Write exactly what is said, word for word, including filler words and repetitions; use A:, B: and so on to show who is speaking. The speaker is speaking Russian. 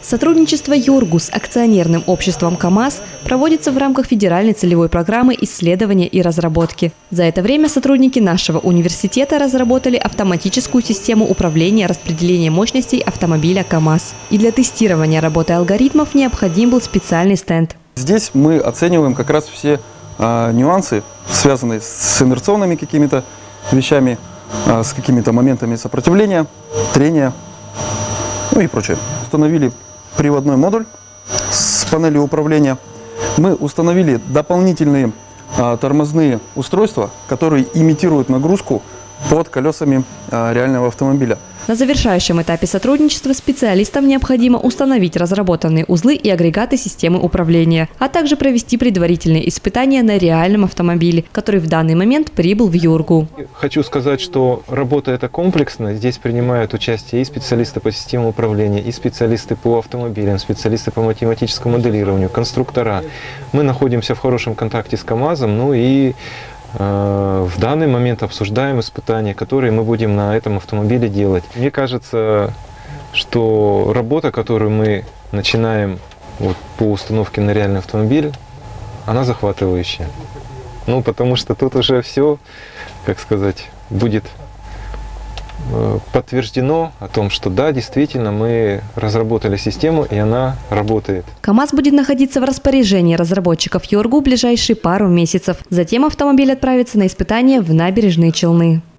A: Сотрудничество Юргу с акционерным обществом КАМАЗ проводится в рамках федеральной целевой программы исследования и разработки. За это время сотрудники нашего университета разработали автоматическую систему управления распределением мощностей автомобиля КАМАЗ. И для тестирования работы алгоритмов необходим был специальный стенд.
B: Здесь мы оцениваем как раз все а, нюансы, связанные с инерционными какими-то вещами, а, с какими-то моментами сопротивления, трения, ну и прочее. Установили приводной модуль с панелью управления. Мы установили дополнительные а, тормозные устройства, которые имитируют нагрузку под колесами а, реального автомобиля.
A: На завершающем этапе сотрудничества специалистам необходимо установить разработанные узлы и агрегаты системы управления, а также провести предварительные испытания на реальном автомобиле, который в данный момент прибыл в Юргу.
C: Хочу сказать, что работа эта комплексная. Здесь принимают участие и специалисты по системе управления, и специалисты по автомобилям, специалисты по математическому моделированию, конструктора. Мы находимся в хорошем контакте с КАМАЗом, ну и в данный момент обсуждаем испытания, которые мы будем на этом автомобиле делать. Мне кажется, что работа, которую мы начинаем вот, по установке на реальный автомобиль, она захватывающая. Ну, потому что тут уже все, как сказать, будет подтверждено о том, что да, действительно, мы разработали систему, и она работает.
A: КАМАЗ будет находиться в распоряжении разработчиков Юргу в ближайшие пару месяцев. Затем автомобиль отправится на испытания в Набережные Челны.